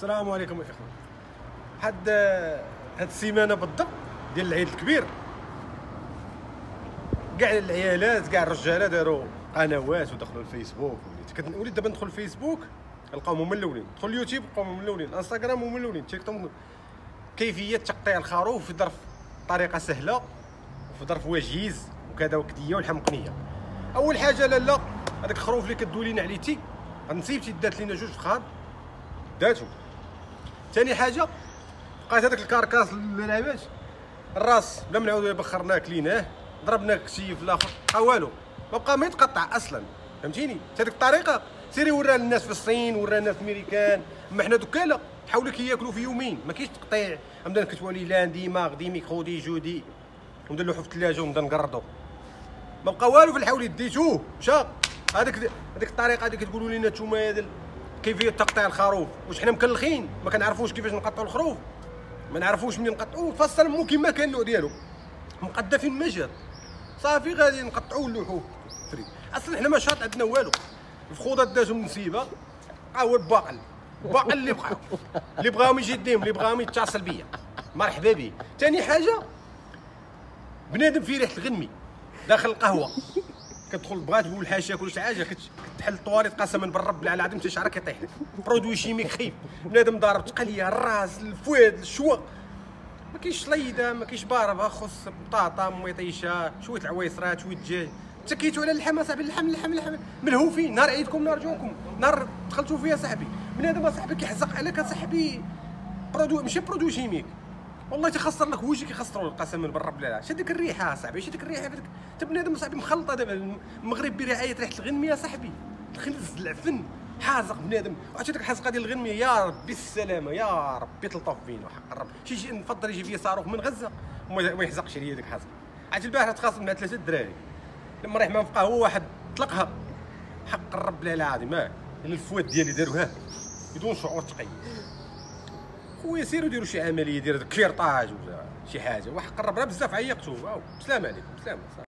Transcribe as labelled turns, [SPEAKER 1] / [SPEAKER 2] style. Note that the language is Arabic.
[SPEAKER 1] السلام عليكم الاخوان. هاد السيمانه بالضبط ديال العيد الكبير كاع العيالات كاع الرجاله داروا قنوات ودخلوا الفيسبوك. وليت دابا ندخل الفيسبوك نلقاهم هما الاولين، ندخل اليوتيوب نلقاهم هما الاولين، انستغرام هما الاولين، تيك توك. كيفيه تقطيع الخروف في ظرف طريقه سهله وفي ظرف وجيز وكذا وكديه والحمقنيه. اول حاجه لالا هذاك الخروف اللي كدوي لينا عليتي نصيبتي دات لينا جوج فخاد داتو. ثاني حاجه بقات هذاك الكاركاس اللعابات الراس بلا ما نعاودو بخرناه كليناه ضربناه كشي في الاخر بقى والو، ما بقى ما يتقطع اصلا، فهمتيني؟ هذيك الطريقه سيري وراها للناس في الصين، وراها للناس في امريكان، اما حنا دوكا لا حاولوا كياكلوا في يومين، ما كاينش تقطيع. نبدا نكتبوا لي لاندي ماغدي ميكودي جودي ونبدا نلوحو في الثلاجه ونبدا نقردو، ما بقى والو في الحول ديتوه مشى. هذيك الطريقه اللي كتقولوا لنا نتوما هذا كيفيه تقطيع الخروف، واش حنا مكلخين ما كنعرفوش كيفاش نقطعوا الخروف؟ ما نعرفوش منين نقطعوه، فالسلمو كما كان النوع ديالو مقدا فين ما جات صافي غادي نقطعوه ونلوحوه فري. اصلا حنا ما شاط عندنا والو، الفخوضات داتهم نسيبه ها هو الباقل اللي بغاهم يجي يديهم، اللي بغاهم يتصل بيا مرحبا به. ثاني حاجه بنادم في ريحه الغنمي داخل القهوه، كتدخل بغات بول الحاشيه كل حاجه كتحل الطواليط قسما بالرب العظيم حتى شعرك يطيح لك. برودوي شيميك خايب، بنادم ضارب تقليه الراس الفواد الشوا، ما كاينش ليده ما كاينش باربه، خص بطاطا ميطيشه شويه العويصرات شويه الدجاج. تكيتوا على اللحم اصاحبي، اللحم ملهوفين. نهار عيدكم نهار جوكم نهار دخلتوا فيها صاحبي بنادم اصاحبي كيحزق عليك اصاحبي برودوي ماشي برودوي شيميك، والله تيخسر لك وجهك يخسروا لك قسما بالرب. لا اش هذيك الريحه اصاحبي، اش هذيك الريحه بدك انت بنادم اصاحبي مخلطه. دابا المغرب برعايه ريحه الغنميه اصاحبي، الخنز العفن حازق بنادم. وعرفتي ديك الحزقه ديال الغنميه يا ربي السلامه يا ربي تلطف فينا وحق الرب. شي نفضل يجي فيا صاروخ من غزه وما يحزقش ليا ديك الحزقه. عرفتي البارحه تخاصم مع 3 الدراري لما ريح ما بقى هو واحد طلقها حق الرب لا العظيم الفواد ديالي داروها بدون شعور تقييد. خويا سيروا ديروا شي عمليه ديال كليرطاج ولا شي حاجه وحق الرب راه بزاف عيقتو. سلام عليكم سلام.